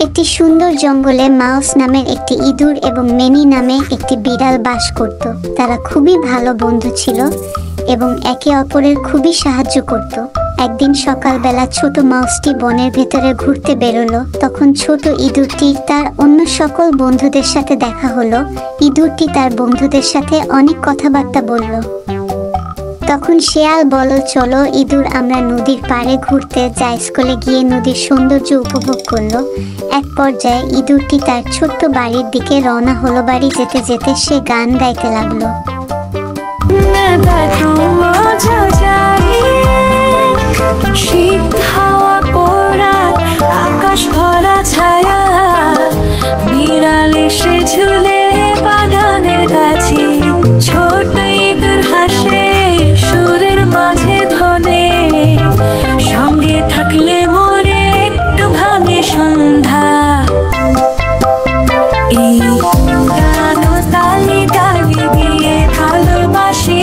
একটি সুন্দর জঙ্গলে মাউস নামের একটি ইঁদুর এবং মেনি নামে একটি বিড়াল বাস করত। তারা খুবই ভালো বন্ধু ছিল এবং একে অপরের খুবই সাহায্য করত। একদিন সকালবেলা ছোট মাউসটি বনের ভেতরে ঘুরতে বেরোলো। তখন ছোট ইঁদুরটি তার অন্য সকল বন্ধুদের সাথে দেখা হলো। ইঁদুরটি তার বন্ধুদের সাথে অনেক কথাবার্তা বলল। তখন শেয়াল বলল, চলো ইঁদুর, আমরা নদীর পাড়ে ঘুরতে যাই। স্কুলে গিয়ে নদীর সৌন্দর্য উপভোগ করলো। এক পর্যায়ে ইঁদুরটি তার ছোট্ট বাড়ির দিকে রওনা হলো। বাড়ি যেতে যেতে সে গান গাইতে লাগলো। আকাশ ভরা ছায়া, বিড়াল এসে ঝুলে বাগানের গাছে, ছোট ইঁদুর হাসে সুরের মাঝে ধনে, সঙ্গে থাকলে মনে একটু ভাঙে সন্ধ্যা। এই পুরানো তালি তালি দিয়ে ভালোবাসি,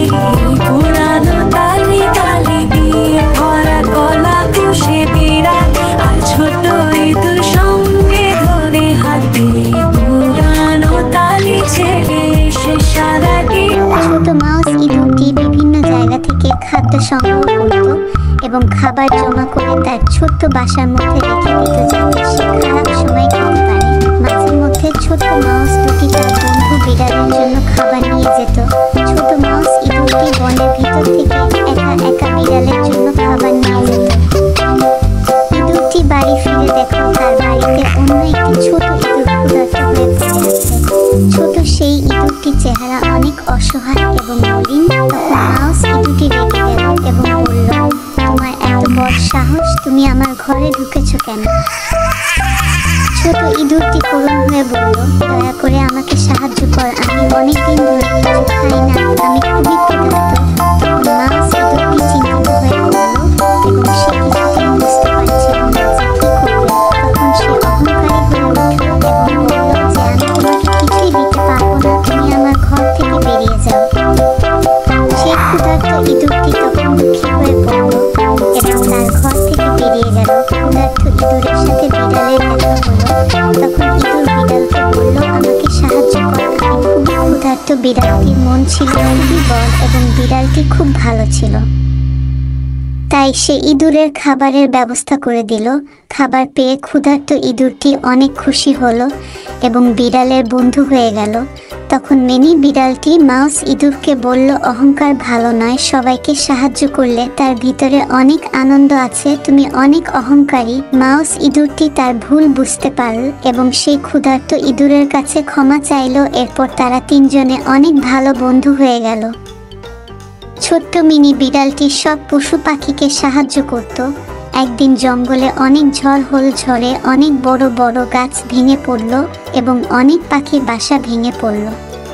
পুরানো তালি তালি দিয়ে ভরা গলা খুশি বিড়াল আর ছোট ইঁদুর সঙ্গে ধরে হাতে, পুরানো তালি ছেড়ে সে সারাটি। ছোট মাউস ইঁদুরটি বিভিন্ন জায়গা থেকে খাদ্য সংগ্রহ করত এবং খাবার জমা করে তার ছোট্ট বাসার মধ্যে রেখে দিত, যাতে সে খারাপ সময় খেতে পারে। মাঝে মধ্যে ছোট মাউস দুটি তার বন্ধু বিড়ালের জন্য খাবার নিয়ে যেত। ছোট মাউস ইঁদুরটি বনের ভিতর থেকে একা একা বিড়ালের জন্য খাবার নিয়ে যেত। ইঁদুরটি বাড়ি ফিরে দেখল তার বাড়িতে অন্য একটি ছোট ইঁদুর ক্ষুধার্ত হয়ে পড়ে আছে। ছোট সেই ইঁদুরটির চেহারা অনেক অসহায় এবং মলিন। তখন মাউস ইঁদুরটি রেগে গেল এবং বলল, তোমার এত বড় সাহস, তুমি আমার ঘরে ঢুকেছো কেন? ছোট ইঁদুরটি করুণ হয়ে বলল, দয়া করে আমাকে সাহায্য কর, আমি অনেকদিন ধরে কিছু খাই না, আমি খুবই ক্ষুধার্ত। তখন মাউস ইঁদুরটি চিন্তিত হয়ে পড়ল এবং সে কিছুতেই বুঝতে পারছিল না যে কি করবে। তখন সে অহংকারী হয়ে উঠল এবং বলল যে, আমি তোমাকে কিছুই দিতে পারবো না, তুমি আমার ঘর থেকে বেরিয়ে যাও। সে ক্ষুধার্ত ইঁদুরটি তখন দুঃখী হয়ে পড়ল এবং তার ঘর থেকে বেরিয়ে গেল। ক্ষুধার্ত ইঁদুরের সাথে বিড়ালের দেখা হলো। তখন ইঁদুর বিড়ালকে বলল, আমাকে সাহায্য কর, আমি খুবই ক্ষুধার্ত। বিড়ালটির মন ছিল খুবই বড় এবং বিড়ালটি খুব ভালো ছিল, তাই সে ইঁদুরের খাবারের ব্যবস্থা করে দিল। খাবার পেয়ে ক্ষুধার্ত ইঁদুরটি অনেক খুশি হলো এবং বিড়ালের বন্ধু হয়ে গেল। তখন মিনি বিড়ালটি মাউস ইঁদুরকে বলল, অহংকার ভালো নয়, সবাইকে সাহায্য করলে তার ভিতরে অনেক আনন্দ আছে, তুমি অনেক অহংকারী। মাউস ইঁদুরটি তার ভুল বুঝতে পারল এবং সেই ক্ষুধার্ত ইঁদুরের কাছে ক্ষমা চাইল। এরপর তারা তিনজনে অনেক ভালো বন্ধু হয়ে গেল। ছোট্ট মিনি বিড়ালটি সব পশু পাখিকে সাহায্য করত। একদিন জঙ্গলে অনেক ঝড় হল। ঝড়ে অনেক বড় বড় গাছ ভেঙে পড়ল এবং অনেক পাখির বাসা ভেঙে পড়ল।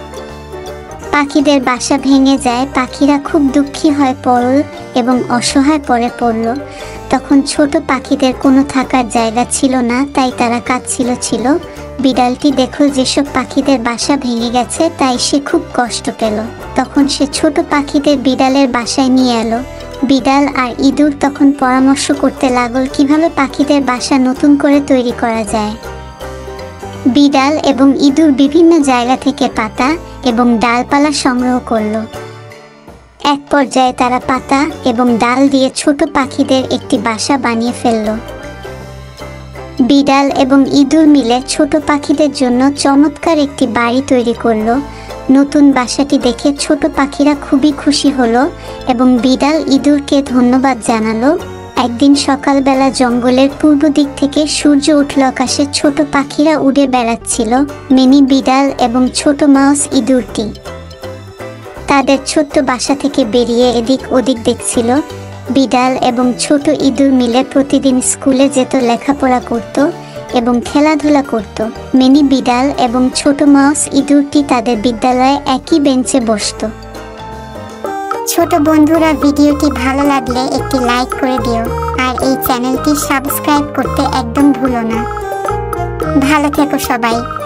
পাখিদের বাসা ভেঙে যায়, পাখিরা খুব দুঃখী হয়ে পড়ল এবং অসহায় পড়ল। তখন ছোট পাখিদের কোনো থাকার জায়গা ছিল না, তাই তারা কাঁদছিল। বিড়ালটি দেখল যেসব পাখিদের বাসা ভেঙে গেছে, তাই সে খুব কষ্ট পেল। তখন সে ছোট পাখিদের বিড়ালের বাসায় নিয়ে এলো। বিড়াল আর ইঁদুর তখন পরামর্শ করতে লাগল কিভাবে পাখিদের বাসা নতুন করে তৈরি করা যায়। বিড়াল এবং ইঁদুর বিভিন্ন জায়গা থেকে পাতা এবং ডালপালা সংগ্রহ করলো। এক পর্যায়ে তারা পাতা এবং ডাল দিয়ে ছোট পাখিদের একটি বাসা বানিয়ে ফেলল। বিড়াল এবং ইঁদুর মিলে ছোট পাখিদের জন্য চমৎকার একটি বাড়ি তৈরি করলো। নতুন বাসাটি দেখে ছোট পাখিরা খুবই খুশি হলো এবং বিড়াল ইঁদুরকে ধন্যবাদ জানালো। একদিন সকালবেলা জঙ্গলের পূর্ব দিক থেকে সূর্য উঠল আকাশে। ছোট পাখিরা উড়ে বেড়াচ্ছিল। মিনি বিড়াল এবং ছোট মাউস ইঁদুরটি তাদের ছোট্ট বাসা থেকে বেরিয়ে এদিক ওদিক দেখছিল। বিড়াল এবং ছোট ইঁদুর মিলে প্রতিদিন স্কুলে যেত, লেখাপড়া করত এবং খেলাধুলা করত। মিনি বিড়াল এবং ছোট মাউস ইঁদুরটি তাদের বিদ্যালয়ে একই বেঞ্চে বসত। ছোট বন্ধুরা, ভিডিওটি ভালো লাগলে একটি লাইক করে দিও আর এই চ্যানেলটি সাবস্ক্রাইব করতে একদম ভুলো না। ভালো থেকো সবাই।